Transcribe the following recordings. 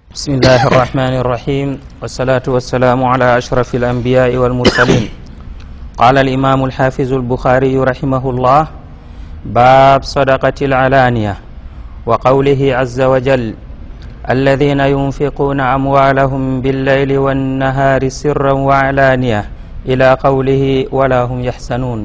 بسم الله الرحمن الرحيم والصلاة والسلام على أشرف الأنبياء والمرسلين. قال الإمام الحافظ البخاري رحمه الله: باب صدقة العلانية، وقوله عز وجل: الذين ينفقون أموالهم بالليل والنهار سرا وعلانية، إلى قوله ولا هم يحسنون.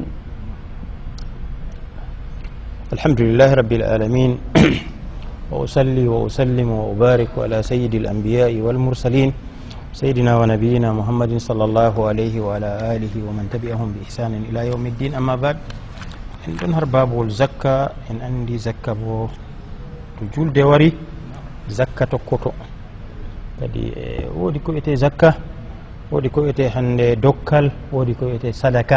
الحمد لله رب العالمين وأصلي وأسلم وأبارك على سيد الأنبياء والمرسلين سيدنا ونبينا محمد صلى الله عليه وعلى آله ومن تبعهم بإحسان إلى يوم الدين. أما بعد، إن دنهر باب الزكاة إن عندي زكاة بو تجول دواري زكاة كوتو كدي ودي كو إتي زكاة ودي كو إتي هند دوكال ودي كو إتي صدقة.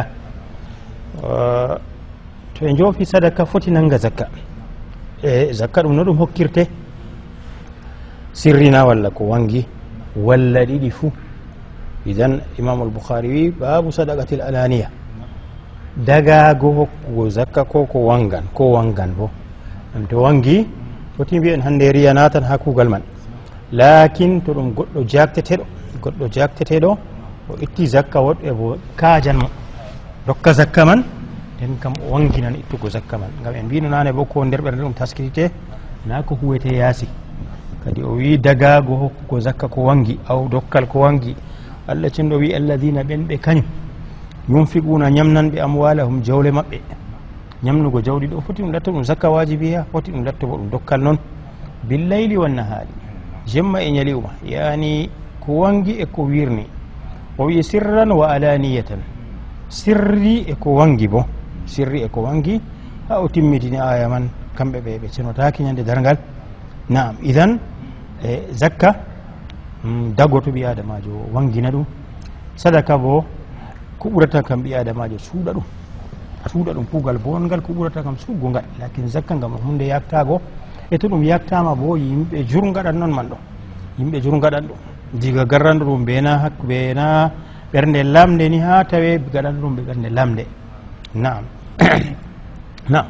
to en joofi sadaka foti nanga zakka zakka ɗum no ɗum hokkirte sirrina walla ko wangi walla ɗiɗi fuu. idan imam al-bukhari wi babu sadaqatil alaniya, dagago hokkugo zakka ko wangan bo ɗum to wangi foti mbiyen hande riya natan ha kugal man, lakin to ɗum goɗɗo jakteteɗo o itti zakka woɗɓe bo kajan mo dokka zakka man, den kam o wanginan ittugo zakka man. Ngam en mbino nane bo ko nder ɓernde ɗum taskitite na ko huwete yaasi. Kadi o wi dagago hokkugo zakka ko wangi aw dokkal ko wangi, Allah cenɗo wi alladina ɓen ɓe kañum yunfiquna ñamnanɓe amwalahum jawle maɓɓe. ñamnugo jawɗi ɗo foti ɗum latto ɗum zakka wajibiya, foti ɗum latto bo ɗum dokkal noon billayli wannahari, jemma e ñali'uma, yani ko wangi e ko wirni. O wi sirran wa alaniyatan, sirri e ko wangi bo, sirri e ko wangi ha o timmitini aya man, kamɓe ɓe cenotaki ñande dargal. Naam, idan zakka dago to ɓi adamajo wangina ɗum, sadaka bo ko ɓurata kam ɓi adamajo suuɗa ɗum kuugal bongal, ko ɓurata kam suugo ngal. Lakin zakka ngam hunde yaktago, e to ɗum yaktama bo yimɓe jurgaɗan noon man ɗo, yimɓe jurgaɗan ɗum diga garranɗo ɗum bena ɓernde lamde ni ha tawe gaɗan ɗum ɓe ɓernde lamde. نعم نعم.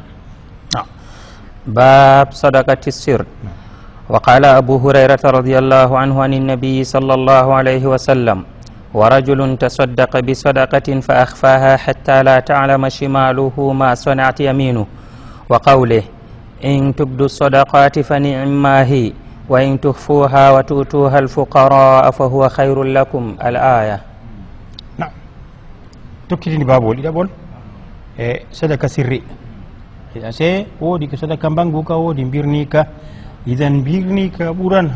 باب صدقة السر. وقال أبو هريرة رضي الله عنه عن النبي صلى الله عليه وسلم: ورجل تصدق بصدقة فأخفاها حتى لا تعلم شماله ما صنعت يمينه، وقوله: إن تبدوا الصدقات فنعما هي، وإن تخفوها وتؤتوها الفقراء فهو خير لكم، الآية. نعم. تكتني بابول إذا بول sadaka sirri, se wodi ko sadaka bangu ka wodi birni ka. idan birni ka ɓuran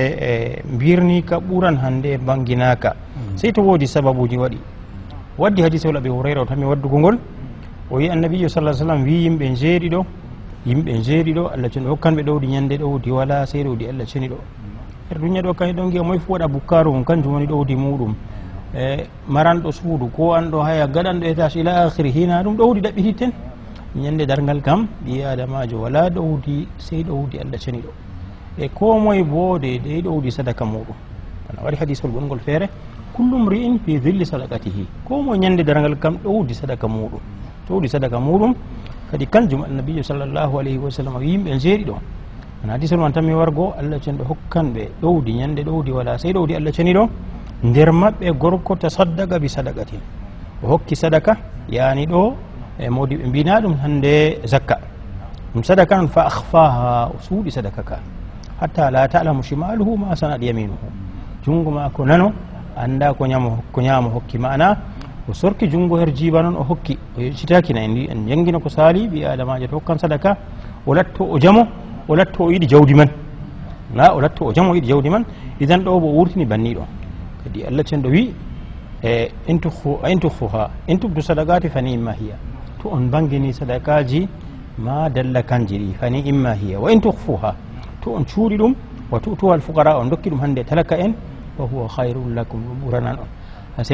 hande banginaka, sey to wodi sababuji waddi hadise wala ɓe hurayra o tami waddugo ngol. O wi annabijo sallallahu alaihi wasallam wi yimɓe jeeɗi ɗo Allah ceni hokkanɓe ɗowdi ñande ɗowdi wala sey ɗowdi Allah ceni ɗo er duña ɗo kay ɗon giya moy fu waɗa bukkaru mum kanjum woni ɗowdi muɗum. maranɗo suudu ko anɗo haya gaɗanɗo étage ila akhiri hina ɗum ɗowdi ɗaɓɓititten. ñande dargal kam ɓi adamajo wala ɗowdi sey ɗowdi Allah ceni ɗo, e ko moye bo de ɗowdi sadaka muɗum. ana waɗi hadisol gongol feere: kullu mri'in fi dhilli sadaqatihi, ko moye ñande dargal kam ɗowdi sadaka muɗum. kadi kanjum annabijo sallllahu alayhi wa sallam yimɓe jeeɗi ɗo, ana hadisol man tanmi wargo Allah cenɗo hokkanɓe ɗowdi ñande ɗowdi wala sey ɗowdi Allah ceni ɗo. nder maɓɓe gorko tasaddaqa bi sadaqatin, o hokki sadaka, yani ɗo modi ɓe mbina ɗum hande zakka, ɗum sadaka non fa akhfaha, o suuɗi sadaka ka hatta la ta'lamu shimaluhu ma sanat yaminuhu, jungo mako nano anda ko ñamo hokki, mana o sorki jungo her jiba noon o hokki, o yeccitakina en jangina ko sali ɓi adamajo to hokkan sadaka o latto o jamo, o latto o yiɗi jawdi man, o latto o jamo o yiɗi jawdi man. idan ɗo bo wurtini banniɗo. kadi Allah cenɗo wi in tukhfuha in tubdu sadaqati fa ni'ma hiya, to on bangini sadakaji ma dalla kanji ɗi fa ni'ma hiya, wa in tukhfuha to on cuuri ɗum wa tu'tuha al fuqara, on dokki ɗum hande talaka en, fa huwa khairul lakum, ɗum ɓuranan on. ase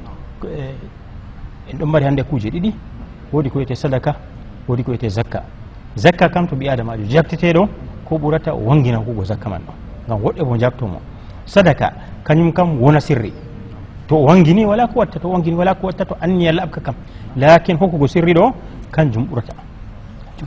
en ɗon mari hande kuje ɗiɗi, wodi ko wiyete sadaka, wodi ko wiyete zakka. zakka kam to ɓi adamajo jakteteɗo ko ɓurata o wangina hokkugo zakka man ɗo, ngam woɗɗe bo jaktomo. sadaka kañum kam wona sirri, to o wangini wala ko watta, to anni Allah abka kam, lakin hokkugo sirri ɗo kanjum ɓurata.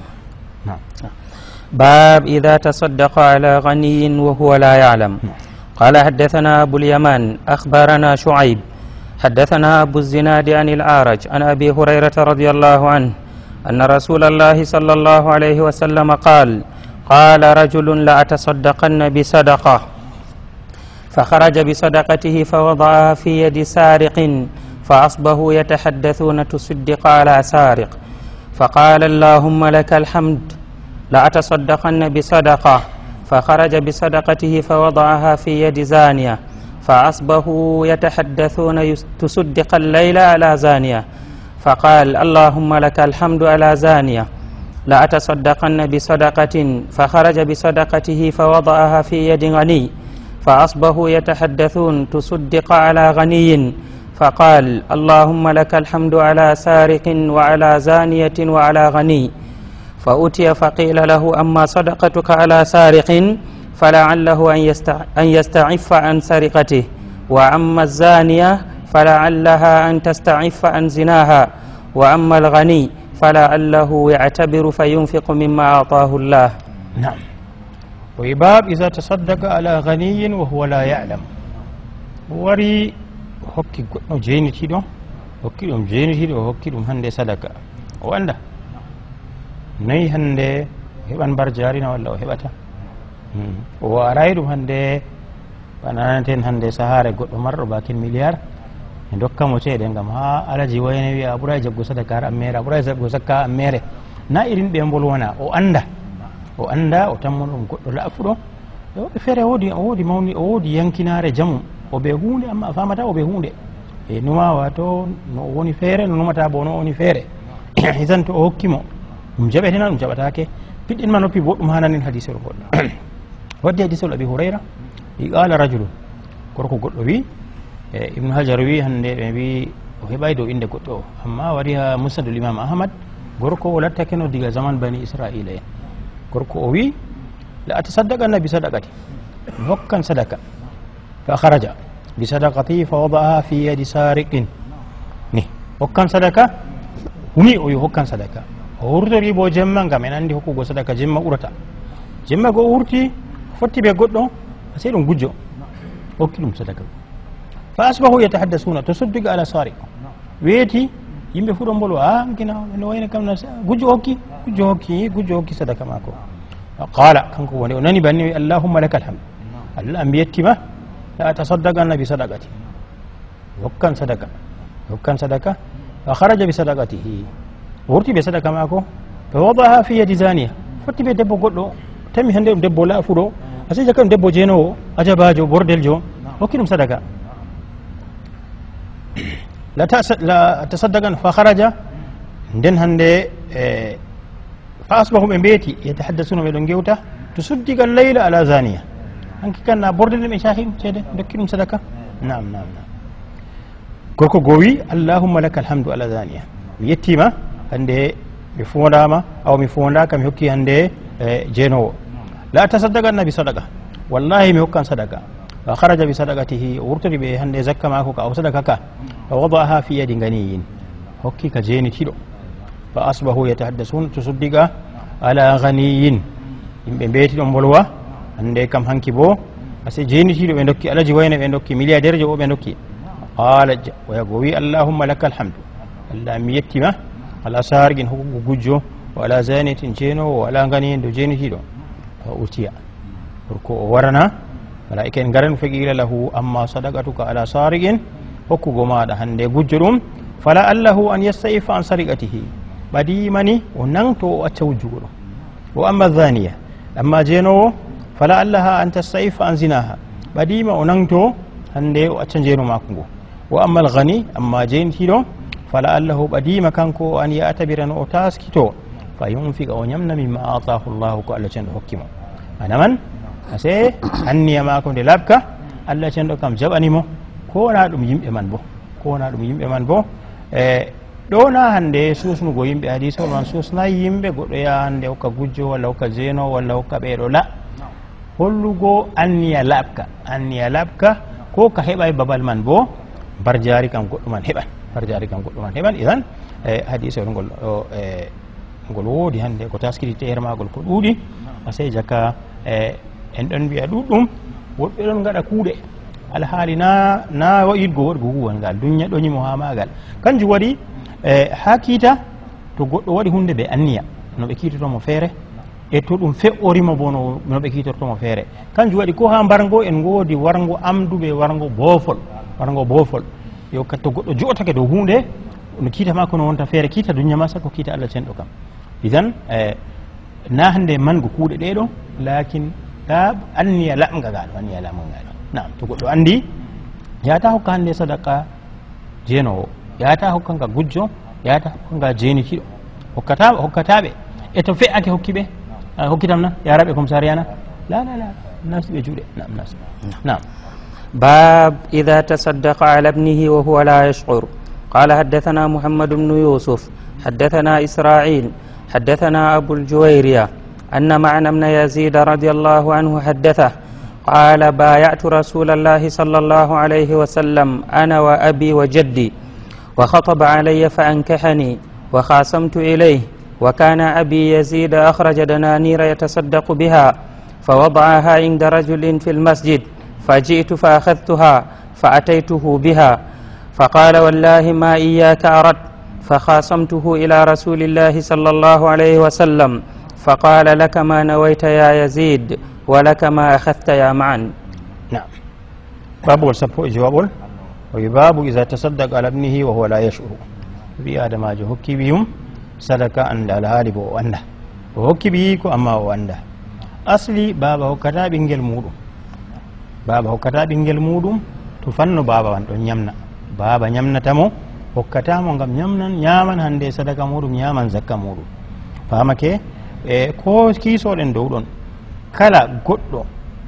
باب إذا تصدق على غني وهو لا يعلم. قال حدثنا أبو اليمان أخبرنا شعيب حدثنا أبو الزناد عن الأعرج عن أبي هريرة رضي الله عنه أن رسول الله صلى الله عليه وسلم قال رجل لأتصدقن بصدقة فخرج بصدقته فوضعها في يد سارق فأصبحوا يتحدثون تصدق على سارق فقال اللهم لك الحمد لأتصدقن بصدقة فخرج بصدقته فوضعها في يد زانية فأصبحوا يتحدثون تصدق الليل على زانية فقال اللهم لك الحمد على زانية لأتصدقن بصدقة فخرج بصدقته فوضعها في يد غني فأصبحوا يتحدثون تصدق على غني فقال اللهم لك الحمد على سارق وعلى زانية وعلى غني فأتي فقيل له أما صدقتك على سارق فلعله أن يستعف عن سرقته وأما الزانية فلعلها أن تستعف عن زناها وأما الغني فلعله يعتبر فينفق مما أعطاه الله. نعم. وباب إذا تصدق على غني وهو لا يعلم وري hokki goɗɗo jeenitiɗo hokki ɗum jeenitiɗo o hokki ɗum hande sadaka o anda nayi hande heɓan mbar jarina walla o heɓata o arayi ɗum hande bananaten hande sahare goɗɗo marɗo bakin milliard e dokkamo ceeɗe gam ha alaji wayne wiya a ɓuray jaggo sadaka har ammere a ɓuray jaggo zakka ammere na irin ɓe bolwona o anda o tammon ɗum goɗɗo laafuɗo e woɓɓe feere o woodi mawni o woodi yankinare jamu o ɓe hunde amma a famata o ɓe hunde e numa wato no woni feere no numata bo no woni feere hisan to o hokkimo ɗum jaɓetena ɗum jaɓatake piɗɗinma noppi boɗɗum hananin hadisol goɗɗo waddi hadisol abi hurayra i qala rajulu gorko goɗɗo wi ibnu hajar wi hande ɓe wi o heɓay dow inde goɗɗo o amma wari ha musnadul imam ahmad gorko o lattake no diga zaman bani israila en gorko o wi la atasaddaqanna bi sadaqati mi hokkan sadaka فخرج بصدقته فوضعها في يد سارق ني هكان صدقه هني او هكان صدقه وردري بو جمما غام en andi hokkugo sadaka jemma urata jemma go urti fotti be goddo sai dum gujjo hokki dum sadaka fa asbahu yatahaddathuna tusaddiq ala sariq weti yimbe fu do mbolo gina no wayna kam na gujjo hokki sadaka mako qala kanko woni onani banni allahumma lakal hamd allah ambiyattima la tasaddaqanna bi sadaqati hokkan sadaka fa kharaja bi sadaqatihi wurti be sadaka mako fa wadaha fi yadi zaniya fotti be debbo goddo tami hande debbo laafuɗo asai jakam debbo jeenowo ajabajo bordeljo hokki ɗum sadaka la tasaddaqan fa kharaja nden hande fa asbahu ɓe mbeeti yatahaddasuna ɓeɗon gewta to suddiga leyla ala zaniya hanki kanna bordel ɓe cahi ɗum ceede dokki ɗum sadaka nam gorko gowi allahumma laka alhamdu ala zaniya mi yettima hande mi fondama aw mi fondaka mi hokki hande jeenowo la tasaddaqanna bi sadaqa wallahi mi hokkan sadaka fa kharaja bi sadaqatihi o wurtori ɓe hande zakka mako ka aw sadaka ka fa wadaaha fi yadi ganiyin hokki ka jeenitiɗo fa asbahu yatahaddasun to suddiga ala ganiyin yimɓe mbeeti ɗon bolwa hande kam hanki bo ase jeenitiɗo ɓe dokki alaji wayne ɓe dokki milliardaire jo o ɓe dokki qala oyago wi allahumma laka alhamdu allah mi yettima ala sarigin hokkugo gujjo o ala zaniyatin jeenowo o ala ganiyin do jeenitiɗo fa utiya gorko o warana malaika en garan faqila lahu amma sadaqatuka ala sarigin hokkugo maɗa hande gujjo ɗum fala allahu an yastaifa an sariqatihi ɓadimani o nangto o acca wujjugo ɗum o amma zaniya amma jeenowo fala allaha an tastaifa an zinaha ɓadima o nangto hande o acca jeeno mako ngo wa amma alghani amma jeenitiɗo fala allahu ɓadima kanko an yatabira no o taskito fa yunfiqa o ñamna mimma atahu llahu ko allah cenɗo hokkimo anaman ase hanniya mako nde labka allah cenɗo kam jaɓanimo kowona ɗum yimɓe man bo ɗona hande susnugo yimɓe hadisol man susnayi yimɓe goɗɗo yaha hande hokka gujjo walla hokka jeeno walla hokka ɓeeɗo la hollugo anniya laɓka ko ka heɓa babal man bo mbar jari kam goɗɗo man heɓan idan hadisol ngol woodi hande ko taskiti teer magol ko ɗuuɗi asey jaka en ɗon mbiya ɗuɗɗum woɓɓe ɗon gaɗa kuuɗe alhaali na yiɗgo waɗgo huwal ngal duña ɗoñimo ha magal kanjum waɗi ha kiita to goɗɗo waɗi hunde ɓe anniya no ɓe kiitotomo feere e to ɗum fe'orimo bo no ɓe kiitortomo feere kanjum waɗi ko ha mbargo en goodi wargo amduɓe wargo boofol yo to goɗɗo jo'otake dow hunde no kiita ma kono wonta feere kiita duña ma sakko kiita Allah cenɗo kam idan na hande mango kuuɗe ɗeɗo lakin ta anniya lamga gaɗo anniya lamga gaɗo nam to goɗɗo andi yata hokka hande sadaka jeenowo yata hokkanga gujjo yata hokkanga jeenitiɗo hokkataɓe e to fe'ake hokkiɓe hokkitam na yaraɓe commissariat na la nasiɓe juuɗe nam باب إذا تصدق على ابنه وهو لا يشعر قال حدثنا محمد بن يوسف حدثنا إسرائيل حدثنا أبو الجويرية أن معنى بن يزيد رضي الله عنه حدثه قال بايعت رسول الله صلى الله عليه وسلم أنا وأبي وجدي وخطب علي فأنكحني وخاصمت إليه وكان أبي يزيد أخرج دنانير يتصدق بها فوضعها عند رجل في المسجد فجئت فأخذتها فأتيته بها فقال والله ما إياك أردت فخاصمته إلى رسول الله صلى الله عليه وسلم فقال لك ما نويت يا يزيد ولك ما أخذت يا معن. نعم. باب والسبو جواب وباب إذا تصدق على ابنه وهو لا يشعر بآدم هكي بهم صدقة أن الهالب وأنه وهكي بيكو أما وأنه أصلي بابا هكذا بنجل مودو بابا هكذا بنجل مودو تفنو بابا وانتو نيمنا بابا نيمنا تمو hokkatamo ngam ñaman hande sadaka muɗum ñaman zakka muɗum famake ko kiisoɗen dow ɗon kala goɗɗo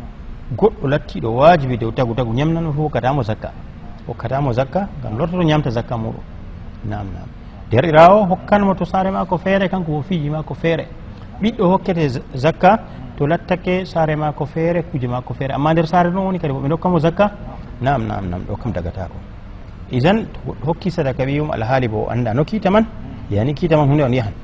lattiɗo wajibi dow tagu ñamnano fof hokkatamo zakka ngam lortoto ñamta zakka muɗum nam derɗirawo hokkanmo to saare mako feere kanko wo fiiji mako feere ɓiɗɗo hokkete zakka to lattake saare mako feere kuje mako feere amma nder saare ɗon woni kadi woɓe dokkamo zakka nam ɗo kam dagatako idan hokki sadaka wiyum alhaali bo anda no kiita man yani kiita man hunde on yahan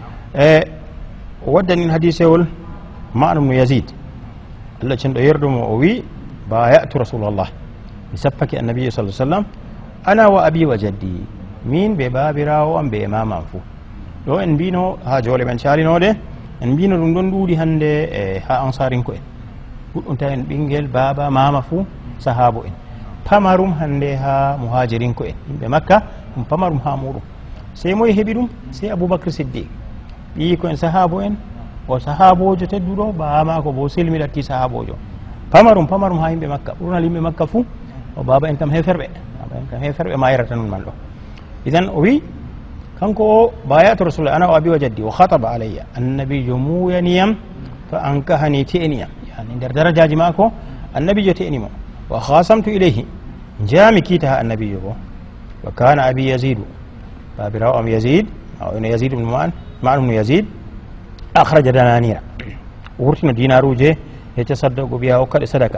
o waddanin hadisewol ma'an ibn yazid Allah cenɗo yerdumo o wi bayatu rasulullah mi sappake annabi sallallahu alaihi wasallam ana wa abi wa jaddi min be babirawo am be mama fu ɗo en mbino ha jole men calinode en mbino ɗum ɗon ɗuuɗi hande ha ansarinko en ɗuɗɗum taw en ɓinguel baba mama fu sahabo en pamarum hande ha muhajirin ko en yimɓe makka ɗum pamarum ha muɗum sey moye heeɓi ɗum sey aboubacre siddiq ɓi ko en sahabo en o sahabojo tedduɗo bamako bo silmi ɗatti sahabojo pamarum ha yimɓe makka ɓurnal yimɓe makka fuu o baba en kam heferɓe mayirata nun man ɗo idan o wi kanko o bayatu rasulullah ana o abi wa jaddi o hataba alayya annabijo muyaniyam fa ankahani te'eniyam yani nder darajaji mako annabijo te'enimo wa khasamtu ilayhi jami kita annabiyo bo wa kana abi yazid babirawo am yazid aw ina yazid ibn ma'an ibn yazid akhraja dananira wurtino dinaruje e tasaddago biya o kade sadaka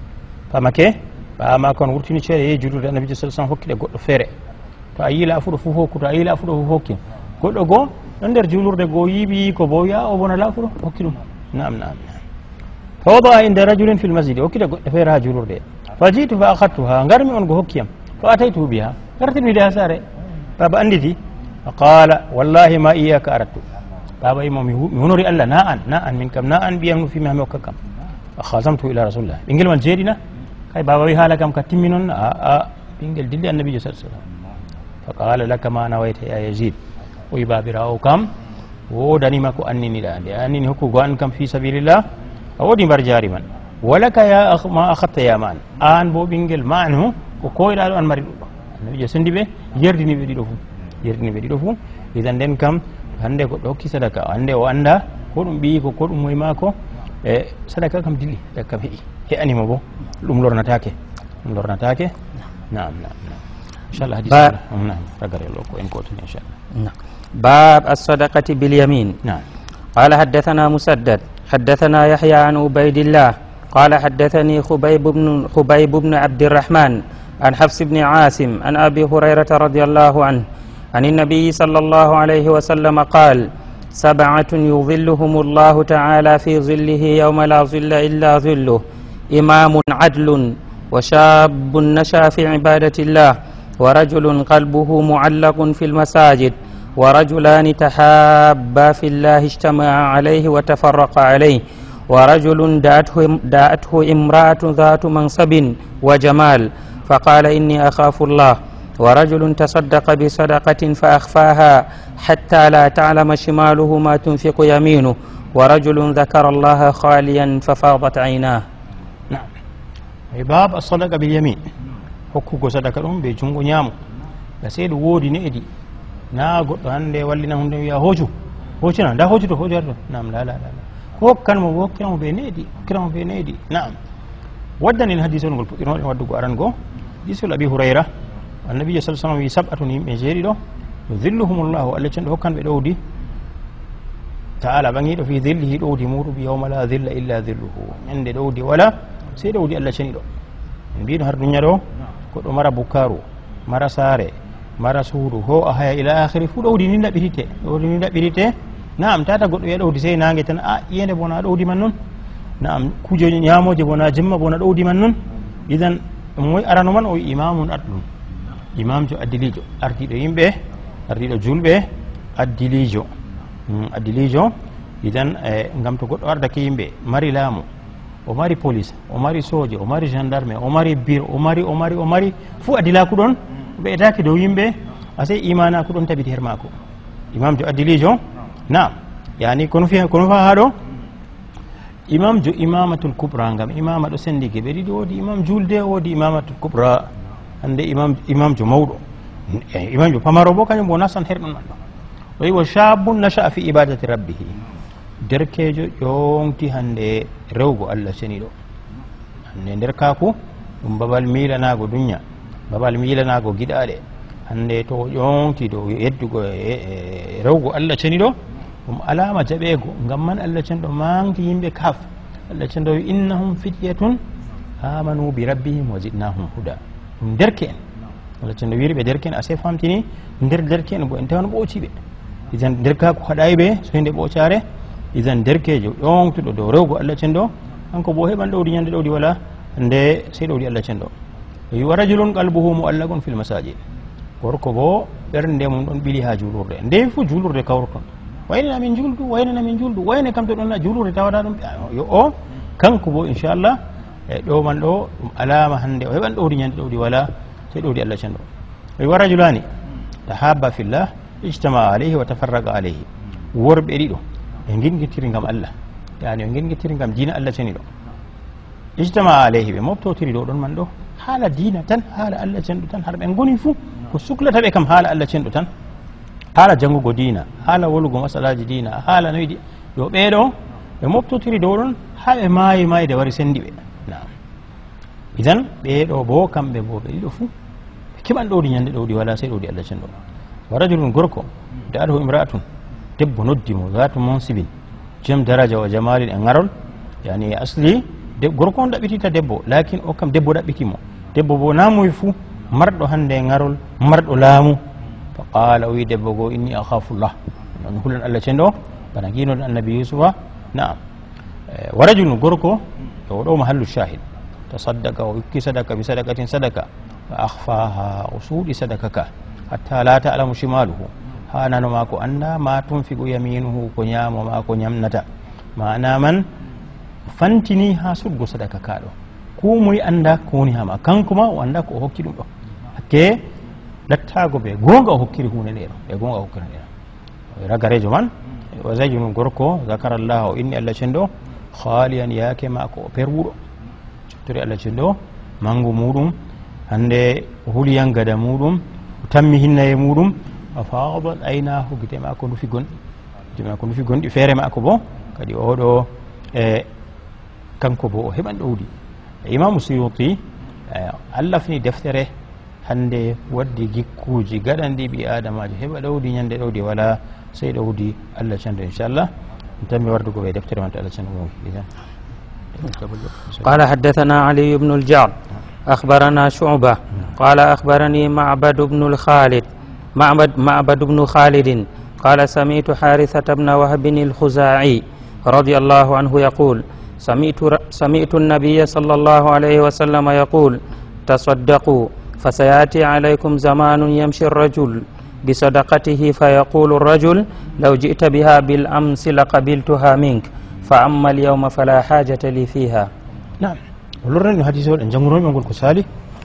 pamake bama kon wurtini cede e julurde annabijo sallallahu alaihi wasallam hokkide goddo feere to ayila afudo fu hokku to ayila afudo fu hokki goddo go don der julurde go yibi ko bo ya o bona la afudo hokki dum nam فوضع عند رجل في المسجد وكذا فيرها جلور دي فجيت فأخذتها غرمي أنه هكيم فأتيته بها قرتني لها سارة بابا أندتي فقال والله ما إياك أردت بابا إمام يهنوري الله ناء منكم ناء بيامن في مهم وككم فخاصمته إلى رسول الله بنجل من جيرنا كاي بابا ويها لكم كتمنون بنجل دلي النبي صلى الله عليه وسلم فقال لك ما نويت يا يزيد ويبابراو كم ودني ماكو أنني لا أنني هكو غانكم في سبيل الله أودي برجاري من ولك يا أخ ما أخذت يا مان آن بو بينجل ما عنه وكوي لالو أن مريض النبي سندي به يردني بدي دفو إذا ندم كم هنده كوكي صدقة هنده واندا كودم بي كودم ميماكو صدقة كم دلي دكا بي هي أني مبو لورنا تاكي نعم إن شاء الله حديث نعم رجع الله إن كنتم إن شاء الله نعم باب الصدقة باليمين نعم قال حدثنا مسدد حدثنا يحيى عن عبيد الله قال حدثني خبيب بن عبد الرحمن عن حفص بن عاصم عن أبي هريرة رضي الله عنه عن النبي صلى الله عليه وسلم قال 7 يظلهم الله تعالى في ظله يوم لا ظل إلا ظله إمام عدل وشاب نشأ في عبادة الله ورجل قلبه معلق في المساجد ورجلان تحابا في الله اجتمعا عليه وتفرقا عليه ورجل دعته امرأة ذات منصب وجمال فقال إني أخاف الله ورجل تصدق بصدقة فأخفاها حتى لا تعلم شماله ما تنفق يمينه ورجل ذكر الله خاليا ففاضت عيناه. نعم. باب الصدقة باليمين حكوك صدقة بجنغ نيامو لسيد وودي نئدي na goɗɗo hannde wallina hunde wiya hooju hoocina nda hoojuto hoojarto nam la hokkanmo hokkiramo ɓe needi naam waddani en hadis on ngol puɗɗinoɗen waddugo aran goo hadisol abi hurayra annabijo sa sallam wi sabatun yimɓe jeeɗiɗo yudilluhumullahu allah cenɗo hokkanɓe ɗowdi taala ɓaŋiɗo fi dillihi ɗowdi muɗum yawma la dilla illa dilluhu ñande ɗowdi wala sey ɗowdi allah ceniɗo en mbiɗo har duña ɗo goɗɗo mara bukkaru mara saare mara suudu ho a haya ila akhiri fu ɗowdi ni ɗaɓɓirite naam tata goɗɗo wiya ɗowdi sey nangue tan a iyende bona ɗowdi man noon naam kuje ñamoje bona jemma bona ɗowdi man noon idan moy arano man o wi imamun adlum imamjo addilijo ardiɗo yimɓe ardiɗo julɓe addilijo idan gam to goɗɗo ardake yimɓe mari laamu o mari police o mari soje o mari gendarme o mari biro o mari fuu adilaku ɗon ɓeydaki dow yimɓe asey imanaku ɗon tabiti her mako imamjo addilijo naam yani kono fa haɗo imamjo imamatul kubra gam imama ɗo sendike ɓe ɗiɗi woodi imam julde woodi imamatul kubra hande imamjo mawɗo imamjo pamaro bo kañum bo nasan her ɗon man ɗo o wi wa shabun nasha'a fi ibadati rabbihi derkejo ƴoŋti hande rewgo allah ceniɗo hande nder kaku ɗum babal milanago duña babal milanago giɗaɗe hande to o ƴoŋti dow yeddugo rewgo allah ceniɗo ɗum alama jaɓego gam man allah cenɗo mangi yimɓe kaf allah cenɗo wi innahum fityatun amanu bi rabbihim wa zidnahum huda ɗum derke en allah cenɗo wiri ɓe derke en ase famtini nder derke en bo en tawan ɓoociɓe idan nder kako haɗayi ɓe soyde ɓoocare idan derkejo ƴoŋtuɗo dow rewgo allah cenɗo hanko bo heɓan ɗowdi ñande ɗowdi wala nde sey ɗowdi allah cenɗo wa rajulun qalbuhu mu'allaqun fil masajid gorko bo ɓernde mum ɗon ɓili ha julurde nde fu julurde kawruton waynana min juldu wayne kam to ɗon julurde tawata ɗum yo o kanko bo inchallah ɗo man ɗo ɗum alama hande o heɓan ɗowdi ñande ɗowdi wala sey ɗowdi allah cenɗo wa rajulani tahabba fillah ijtama alayhi wa tafarraqa alayhi worɓe ɗiɗo ɓe ginguittiri gam allah yani ɓe ginguittiri gam dina allah ceniɗo ijtama alayhi ɓe moftotiri ɗo ɗon man ɗo haala dina tan haala allah cenɗo tan har ɓe goni fuu ko suklata ɓe kam haala allah cenɗo tan haala jangugo dina haala wolugo masalaji dina haala noyiɗi ɗo ɓeɗo ɓe moftotiri dow ɗon ha ɓe maayi mayde wari sendi ɓe nam idan ɓeɗo bo kamɓe bo ɓe ɗiɗo fuu ɓe keɓan ɗowdi ñande ɗowdi wala sey ɗowdi allah cenɗo wa rajulun gorko da'atuhu imra'atun debbo noddimo zatu mansibin jam daraja wa jamalin e ngarol yani asli gorko on ɗaɓɓitita debbo lakin o kam debbo ɗaɓɓitimo debbo bo namuy fuu marɗo hande ngarol marɗo laamu fa qala o wi debbo goo inni akhafullah non hulan allah cenɗo bana guinoɗo annabi yusufa naam wa rajulun gorko e oɗo mahallu shahid tasaddaqa o yukki sadaka bi sadakatin sadaka fa akhfaha o suuɗi sadaka ka hatta la ta'lamu shimaluhu ha nano mako anda ma tunfiqu yaminuhu ko ñamo mako ñamnata mana man fantini ha sudgo sadaka kaɗo kumoy anda ko woni hama kanko ma o anda ko o hokki ɗum ɗo hakke lattago ɓe gonga o hokkiri hunde nde ɗo ɓe gonga o hokkiri nde ɗo ragarejo man o zajinu gorko zakarallah o inni allah cenɗo haliyan yaake mako o perwuɗo cottori allah cenɗo mangu muɗum hande o huliyan gada muɗum o tammi hinnaye muɗum a fadat aynahu gite mako ndufi gonɗi feere mako bo kadi oɗo kanko bo o heɓan ɗowdi imamu suyuti allafni deftere hande waddi gikkuji gaɗanɗi ɓi adamajo heɓa ɗowdi ñande ɗowdi wala sey ɗowdi allah cenɗo inchallah tammi wardugo ɓe deftere man to allah cenɗo mowi قال حدثنا علي بن الجعد أخبرنا شعبة قال أخبرني معبد بن خالد قال سمعت حارثة بن وهب الخزاعي رضي الله عنه يقول سمعت النبي صلى الله عليه وسلم يقول تصدقوا فسيأتي عليكم زمان يمشي الرجل بصدقته فيقول الرجل لو جئت بها بالأمس لقبلتها منك فأما اليوم فلا حاجة لي فيها. نعم. ولرن حديث الجمهور يقول كسالي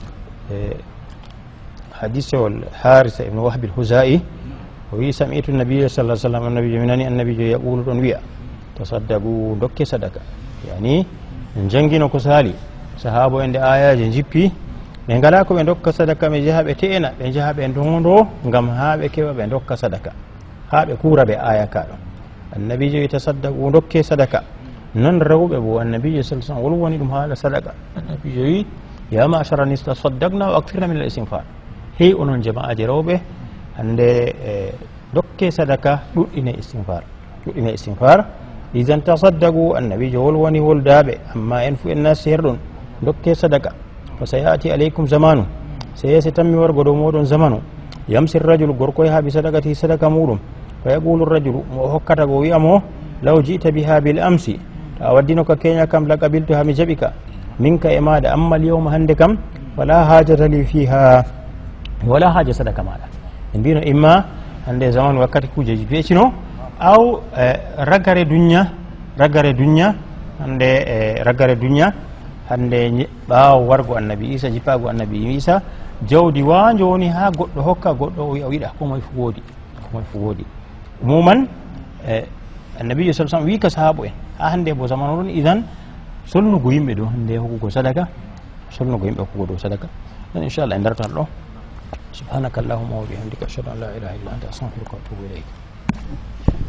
حديث الحارث بن وهب الهزائي وسمعت النبي صلى الله عليه وسلم النبي يقول ويا تصدقوا دوك صدقه يعني جنجينو كسالي صحابه عند آيات جيبي ɓe ngala ko ɓe dokka sadaka ɓe jaha ɓe te'ena ɓe jaha ɓe dondo ngam ha ɓe keɓa ɓe dokka sadaka ha ɓe kura ɓe aya ka ɗo annabijo wi tasaddaku dokke sadaka non rewɓe bo annabijo sallam wolwoni ɗum haala sadaka annabijo wi ya machara nis tasaddaqna wa aktirna min al istinfar hey onon jama'aji rewɓe hande dokke sadaka ɗuɗɗine istinfar idan tasaddaku annabijo wolwoni woldaɓe amma en fu en nasti her ɗon dokke sadaka فسيأتي عليكم زمان سيتم ورغدو مودون زمان يمسي الرجل غركوي ها بصدقته صدقه مودum فيقول الرجل وهكذا ويامو لو جئت بها بالامس اودينك كينيا كم لقبلتها من جبك منك اماد اما اليوم هندكم ولا حاجه لي فيها ولا حاجه صدقه مالا بينو اما عند زمان وقت كوجي بيچنو او رغare dunya عند رغare dunya hande ɓawo wargo annabi isa jipago annabi isa jawdi wanjo woni ha goɗɗo hokka goɗɗo o wiɗa komoye fu woodi umuman annabijo sa sallam wi ka sahabo en ha hande bo zamanu ɗon idan solnugo yimɓe ɗo hande hokkugo sadaka solnugo yimɓe hokkugo dow sadaka non inchallah en daratan ɗo subhanaka allahumma wa bihamdika ashhadu an la ilaha illa anta astaghfiruka wa atubu ilayk